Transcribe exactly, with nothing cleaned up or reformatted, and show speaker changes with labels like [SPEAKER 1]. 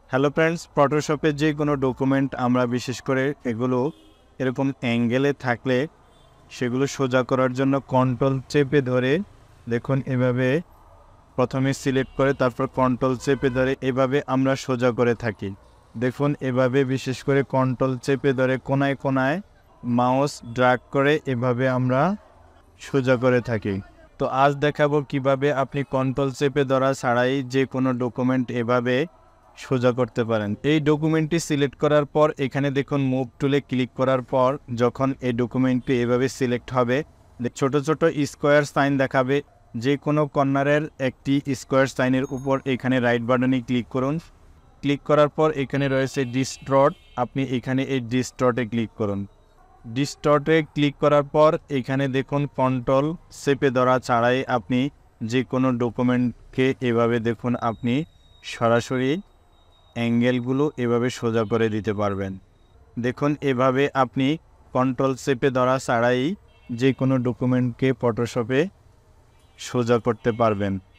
[SPEAKER 1] Hello friends, ফটোশপে যে কোনো document আমরা বিশেষ করে এগুলো এরকম অ্যাঙ্গেলে থাকলে সেগুলো সোজা করার জন্য কন্ট্রোল চেপে ধরে দেখুন এভাবে প্রথমে সিলেক্ট করে তারপর কন্ট্রোল চেপে ধরে এভাবে আমরা সোজা করে থাকি। দেখুন এভাবে বিশেষ করে কন্ট্রোল চেপে ধরে কোনায় কোনায় মাউস ড্র্যাগ করে এভাবে আমরা সোজা করে থাকি। তো আজ দেখাবো কিভাবে আপনি কন্ট্রোল চেপে ধরা ছাড়াই যে কোনো ডকুমেন্ট এভাবে সোজা করতে পারেন। এই ডকুমেন্টটি সিলেক্ট করার পর এখানে দেখুন মুভ টুলে ক্লিক করার পর যখন এই ডকুমেন্টটি এভাবে সিলেক্ট হবে ছোট ছোট স্কোয়ার সাইন দেখাবে। যে কোনো কর্নারের একটি স্কোয়ার সাইনের উপর এখানে রাইট বাটনে ক্লিক করুন। ক্লিক করার পর এখানে রয়েছে ডিস্টর্ট, আপনি এখানে এই ডিস্টর্টে ক্লিক করুন। ডিস্টর্টে ক্লিক করার পর এখানে দেখুন কন্ট্রোল চেপে ধরা ছাড়াই আপনি যে কোনো ডকুমেন্টকে এভাবে দেখুন আপনি সরাসরি অ্যাঙ্গেলগুলো এভাবে সোজা করে দিতে পারবেন। দেখুন এভাবে আপনি কন্ট্রোল চেপে ধরা ছাড়াই যে কোনো ডকুমেন্টকে ফটোশপে সোজা করতে পারবেন।